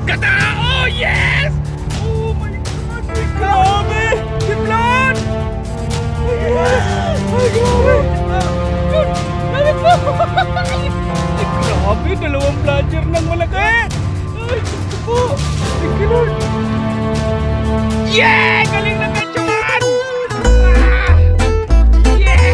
Gatao! Yes! Oh my God! Grabe! Si Vlad! Yes! Ay, grabe! Good! Grabe po! Ay, grabe! Dalawang vlogger ng malaki! Ay, gusto po! Thank you, Lord! Yeah! Galing na Ganchuan! Yeah!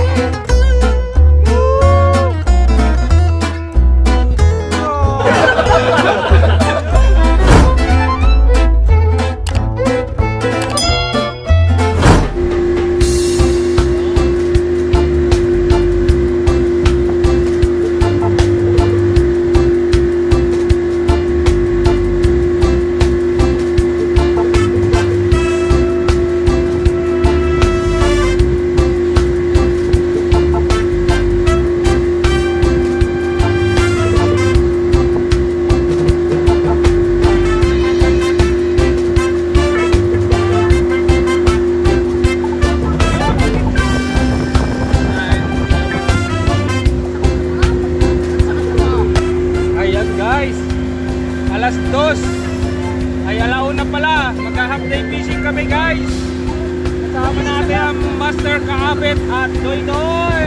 Alas 2 ay alauna pala, magha-half day fishing kami guys. Kasama natin ang Master Kaabet at Doy Doy.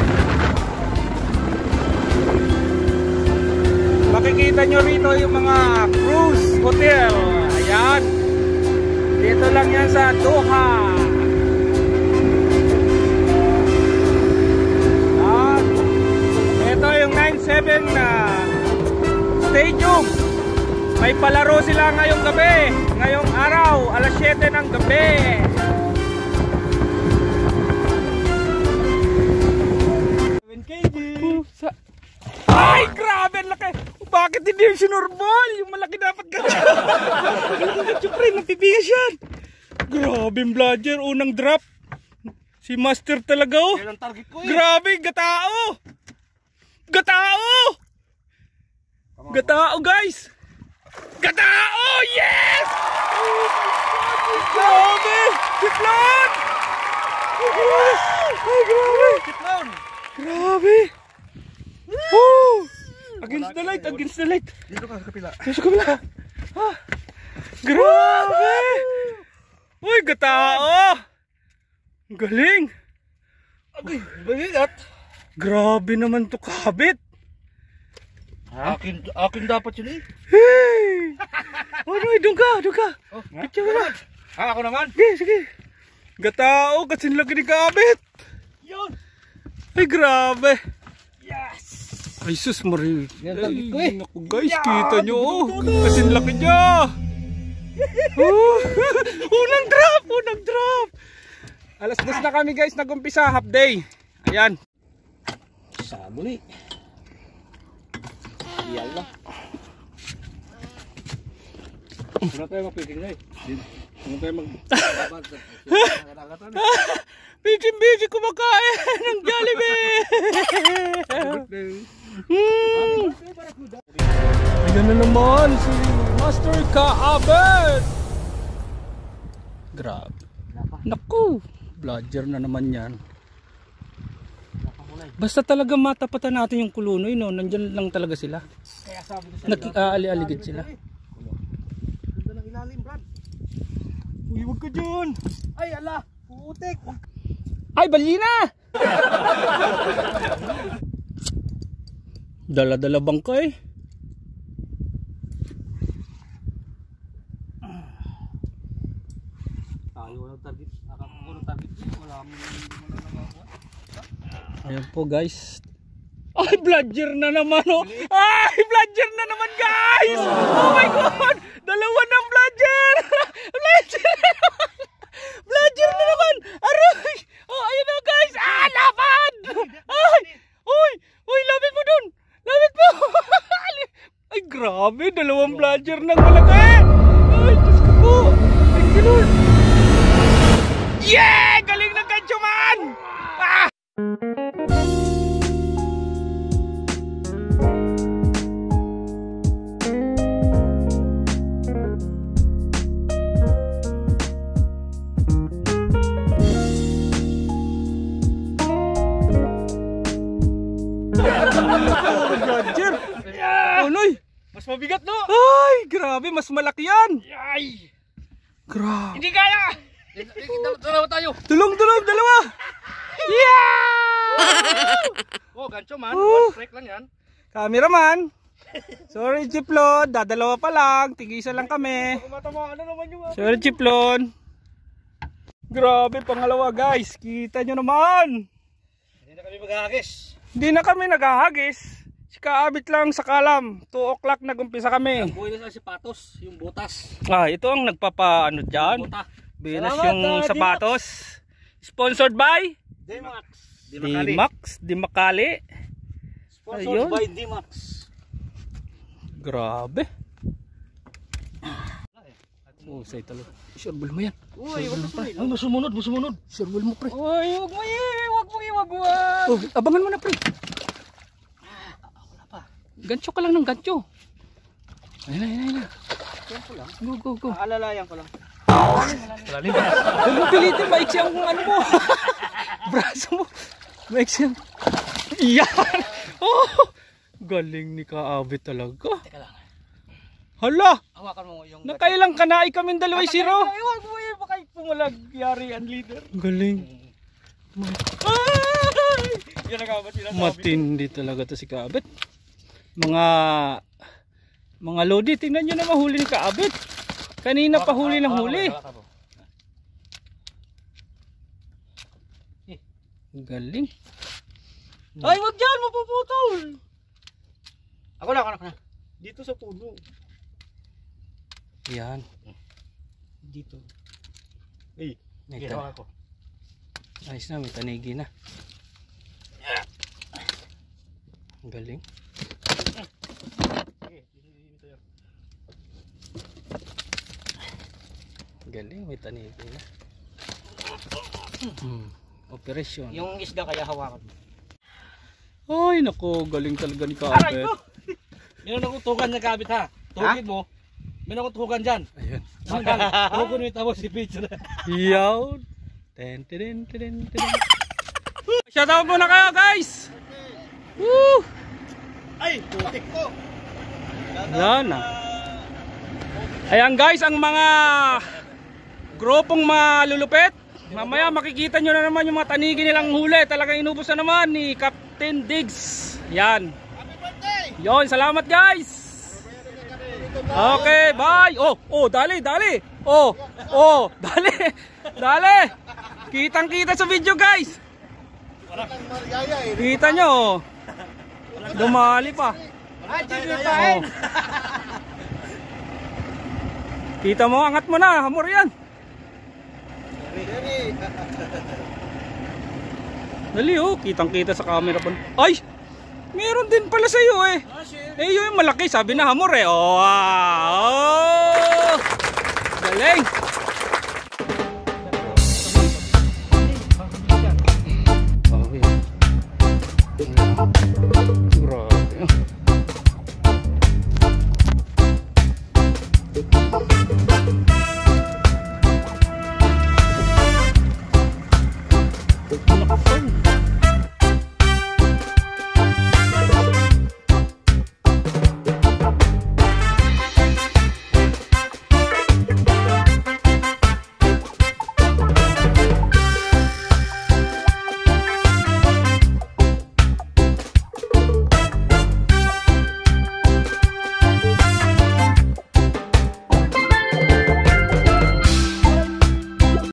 Makikita nyo rito yung mga cruise hotel. Ayan, dito lang yan sa Doha. Ayan. Ito yung 9-7 na Stadium. May palaro sila ngayong gabi, ngayong araw, alas 7 ng gabi. Ay, grabe, laki. Bakit hindi yung sinurbol? Yung malaki dapat ganyan. Siyempre, napipigas yan. Grabe yung vlogger, unang drop. Si Master talaga oh. Yan ang target ko eh. Grabe, gatao. Gatao. Gatao guys. Gatao! Yes! Oh grabe! Siklon! Ay, grabe! Siklon! Grabe! Oh! Against the light! Against the light! Dito ka sa kapila. Dito sa kapila! Ah! Grabe! Uy, gatao! Galing! Okay, bagigat! Grabe naman to kabit! Akin dapat yun eh. Hey! Oh no, doon ka. Oh, picture mo na. Ako naman. Sige. Gatao, kasi laki ni kabit. Yun. Ay, grabe. Yes. Ay, sus, Marie. Ay, naku guys, kita nyo oh. Kasi laki niya. Unang drop. Alas 2 na kami guys, nag-umpisa, half day. Ayan. Sabon eh. Yalla. Muna tayo mag-picking guys. Muna tayo Busy kumakain ng Jollibee. Ayan na naman si Master Kaabet. Grabe. Naku, vlogger na naman yan. Basta talaga matapatan natin yung kulunoy, no? Nandyan lang talaga sila. Nag-aali-aligid sila. Ganda ng ilalim, Brad. Uy, wag ka dyan. Ay, ala, puutik. Ay, balina! Dala-dala bangkay. Tayo walang target. Walang target. Wala mo nagawa. Ayan po guys. Ay, vlogger na naman oh. Ay, vlogger na naman guys. Oh my God. Dalawa ng vlogger. Vlogger na naman. Aray. Oh, ayun na guys. Ah, laban. Ay. Uy, lapit mo dun. Lapit mo. Ay, grabe. Dalawang vlogger ng malaki. Ay, Diyos ko po. Thank you Lord. Yeah! Galing ng Ganchuan. Ah! Vlogger! Uloy! Mas mabigat no? Ay! grabe, mas malaki yan. Ay! Grabe. Hindi kaya! Dalawa tayo. Tulong, dalawa. Yeah! Oh, gancho man. Oh. 1 strike lang yan. Cameraman. Sorry, Chiplon. Dadalawa pa lang. Tigisa lang kami. Kumatamaan na naman yung... Sorry, Chiplon. Grabe, pangalawa guys. Kita nyo naman. Hindi na kami maghahagis. Hindi na kami naghahagis. Kaabit lang sa kalam. 2 o'clock nag-umpisa kami. Buhay na sa sapatos, yung butas. Ah, ito ang nagpapaano dyan. Buta. Binas Salamat, yung sapatos. Sponsored by D-Max. Dimakali. Sponsored Ayun. by D-Max. Grabe. Oh, say talo. Sureball mo yan. Uy, wag mo. Ay, musumunod. Sureball mo, pre. Uy, wag mo. Oh, abangan mo na, pre. Gancho ka lang ng gancho. Ayun na. Go. Alalayan ko lang. Lalim. Huwag mo pilitin, maiksi ang ano mo. Braso mo. Maiksi ang... Yan. Oh, galing ni Kaabit talaga. Teka lang. Hala, Hawakan mo yung... nakailang kanai kaming 2-0. Ay, wag mo yun. Baka pumalag. Yari ang leader. Galing. Ay! Yan ang kabat sinasabi. Matindi talaga to si Kaabit. Mga lodi, tingnan nyo na mahuli ni Kaabit. Kanina pa huli ng huli. Galing. Ay, wag dyan, mapuputol. Ako na. Dito sa puno. Yan. Dito. May Ginawa ko. ayos na, may tanigi na. Galing. Galing, may tanigi na. Operation. Yung isda kaya hawakan mo. Ay, nako, galing talaga ni Aray Kaabit. ko! Yun ang utukan niya kabit ha. Tuhugin mo. May nakutukan dyan. Ayun. Tuhugin mo yung tawag si picture. Yaw. Ten. Shout out muna kayo, guys. Woo! Ay, putik ko. Yan na. Ayan guys, ang mga grupong malulupit. Mamaya makikita nyo na naman yung mga tanigi nilang huli. Talagang inubos na naman ni Captain Diggs. Yan. Happy birthday! Yon, salamat guys. Okay, bye. Oh, dali. Oh, dali. Kitang-kita sa video, guys. Kita nyo. Dumali pa. Oh. Kita mo, angat mo na. Hamor yan. Dali oh, kitang-kita sa camera pa. Ay! Meron din pala sa iyo eh. Eh yun yung malaki, sabi na hamor eh. Oh, wow! Galing! Oh, yeah. Grabe.